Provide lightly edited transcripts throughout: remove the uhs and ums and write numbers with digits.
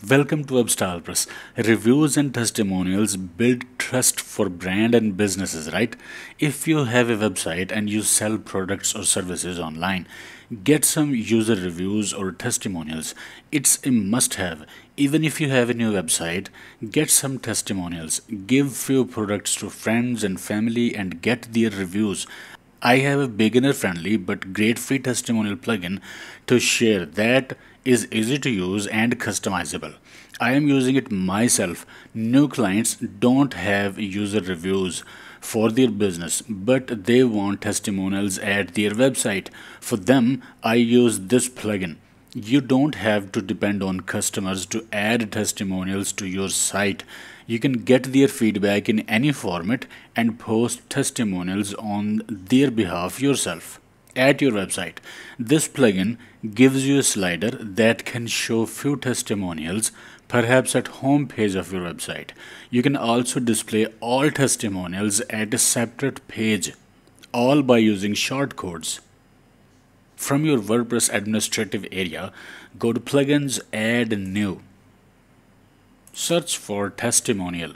Welcome to WebStylePress. Reviews and testimonials build trust for brand and businesses, right? If you have a website and you sell products or services online, get some user reviews or testimonials. It's a must-have. Even if you have a new website, get some testimonials. Give few products to friends and family and get their reviews. I have a beginner friendly but great free testimonial plugin to share that is easy to use and customizable. I am using it myself. New clients don't have user reviews for their business, but they want testimonials at their website. For them, I use this plugin. You don't have to depend on customers to add testimonials to your site. You can get their feedback in any format and post testimonials on their behalf yourself at your website. This plugin gives you a slider that can show few testimonials, perhaps at home page of your website. You can also display all testimonials at a separate page, all by using shortcodes. From your WordPress administrative area, go to Plugins, Add New. Search for Testimonial.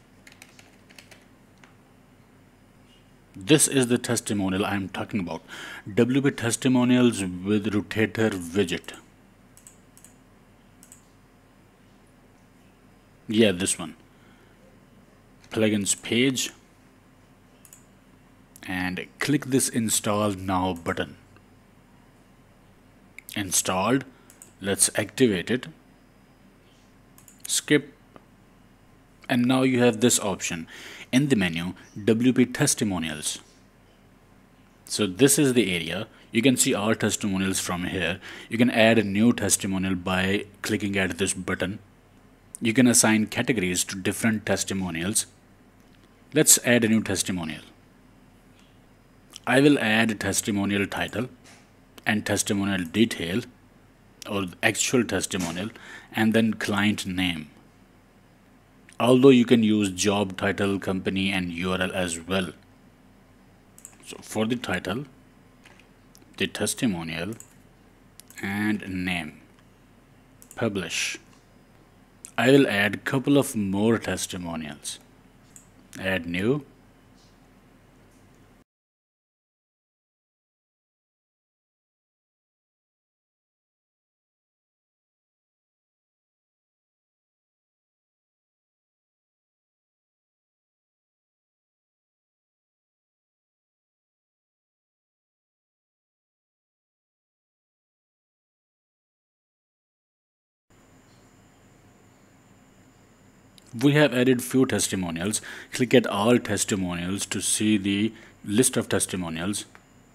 This is the testimonial I am talking about. WP Testimonials with Rotator Widget. Yeah, this one. Plugins page. And click this Install Now button. Installed. Let's activate it. Skip. And now you have this option in the menu, WP Testimonials. So this is the area. You can see all testimonials from here. You can add a new testimonial by clicking at this button. You can assign categories to different testimonials. Let's add a new testimonial. I will add a testimonial title and testimonial detail or actual testimonial and then client name. Although you can use job title, company and URL as well. So for the title, the testimonial and name, publish. I will add couple of more testimonials. Add new. We have added few testimonials. Click at all testimonials to see the list of testimonials.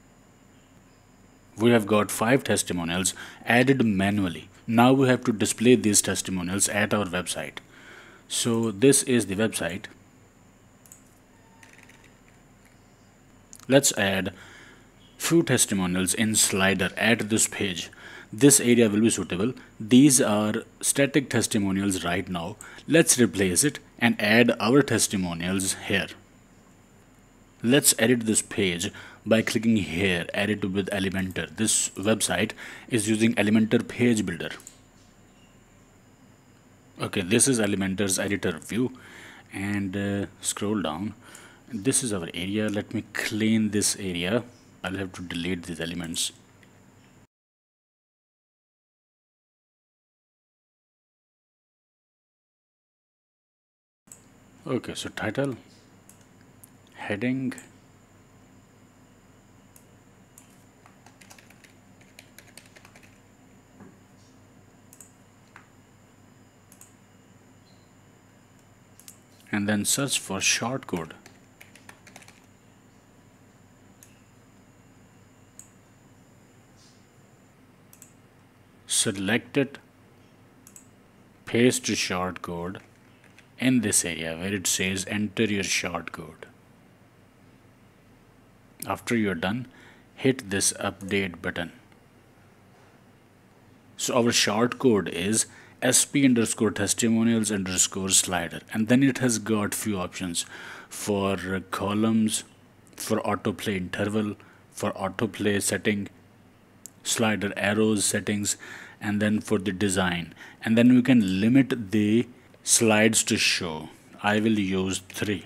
We have got 5 testimonials added manually. Now we have to display these testimonials at our website. So this is the website. Let's add few testimonials in slider at this page. This area will be suitable. These are static testimonials right now. Let's replace it and add our testimonials here. Let's edit this page by clicking here, edit with Elementor. This website is using Elementor page builder. Okay, this is Elementor's editor view and scroll down. This is our area. Let me clean this area. I'll have to delete these elements. Okay, so title, heading, and then search for shortcode. Select it, paste shortcode in this area where it says enter your shortcode. After you're done, hit this update button. So our shortcode is sp_testimonials_slider, and then it has got few options for columns, for autoplay interval, for autoplay setting, slider arrows settings, and then for the design, and then we can limit the slides to show. I will use 3.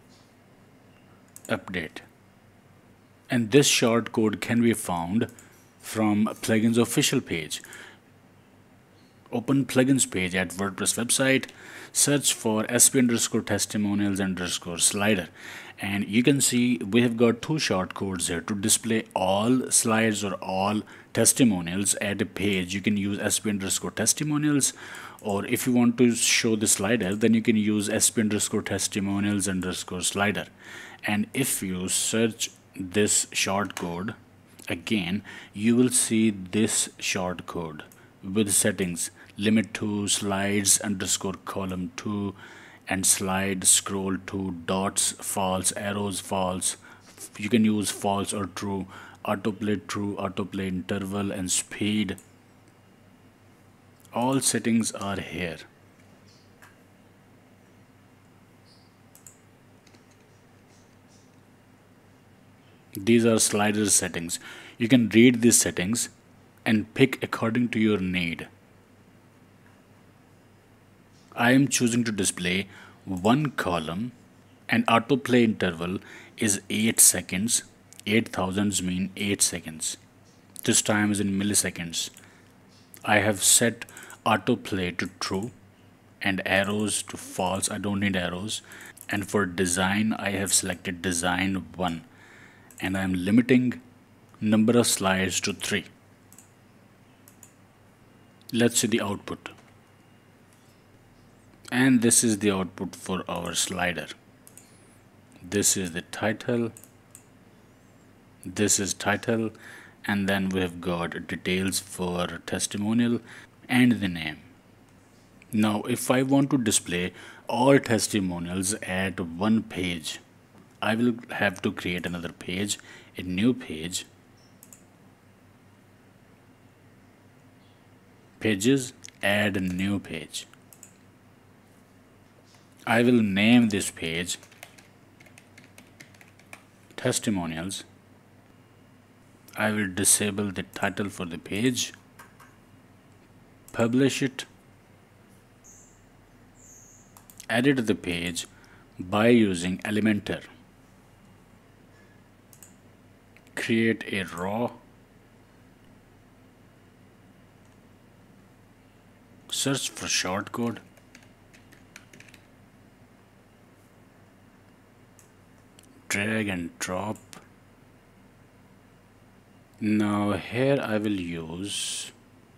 Update. And this shortcode can be found from plugins official page. Open plugins page at WordPress website, search for sp_testimonials_slider, and you can see we have got 2 shortcodes here to display all slides or all testimonials at a page. You can use sp_testimonials, or if you want to show the slider, then you can use sp_testimonials_slider. And if you search this shortcode again, you will see this shortcode with settings: limit to slides _column 2 and slide scroll to dots false, arrows false. You can use false or true, autoplay true, autoplay interval, and speed. All settings are here. These are slider settings. You can read these settings and pick according to your need. I am choosing to display 1 column, and autoplay interval is 8 seconds. 8,000s mean 8 seconds. This time is in milliseconds. I have set autoplay to true and arrows to false. I don't need arrows. And for design, I have selected design 1, and I am limiting number of slides to 3. Let's see the output. And this is the output for our slider. This is the title. This is title, and then we have got details for testimonial and the name. Now if I want to display all testimonials at one page, I will have to create another page, a new page, pages, add a new page. I will name this page testimonials. I will disable the title for the page, publish it, edit the page by using Elementor, create a raw, search for shortcode, drag and drop. Now here I will use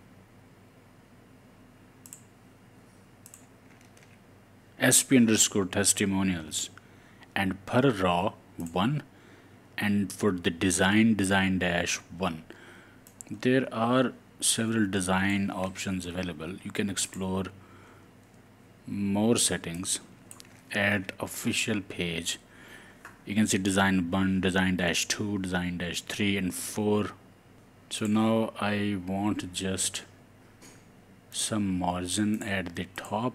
sp_testimonials and per raw 1, and for the design -1. There are several design options available. You can explore more settings at official page. You can see design 1, design -2, design -3 and 4. So now I want just some margin at the top,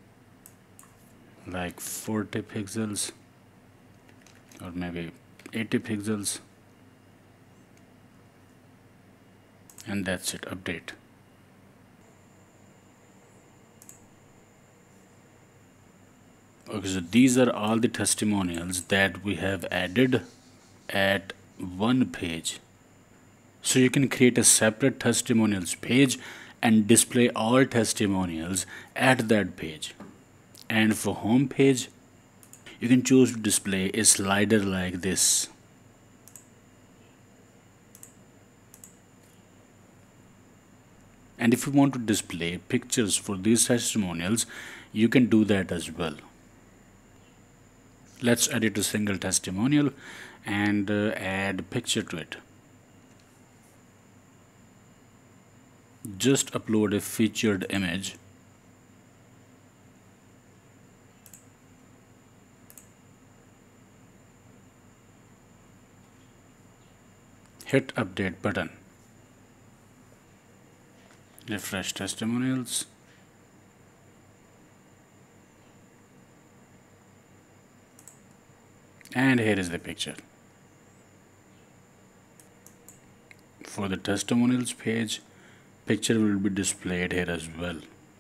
like 40 pixels or maybe 80 pixels, and that's it. Update. Okay, so these are all the testimonials that we have added at one page. So you can create a separate testimonials page and display all testimonials at that page. And for home page, you can choose to display a slider like this. And if you want to display pictures for these testimonials, you can do that as well. Let's edit a single testimonial and add a picture to it. Just upload a featured image. Hit update button. Refresh testimonials. And here is the picture. For the testimonials page, Picture will be displayed here as well.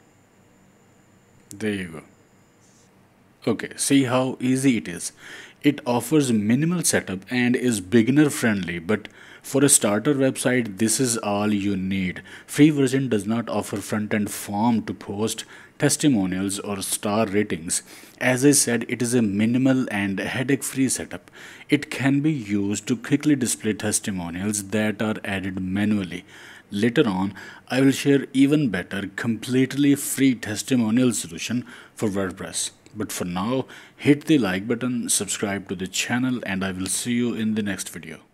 There you go. Okay, see how easy it is. It offers minimal setup and is beginner friendly, but for a starter website, this is all you need. Free version does not offer front-end form to post testimonials or star ratings. As I said, it is a minimal and headache-free setup. It can be used to quickly display testimonials that are added manually. Later on, I will share even better, completely free testimonial solution for WordPress. But for now, hit the like button, subscribe to the channel, and I will see you in the next video.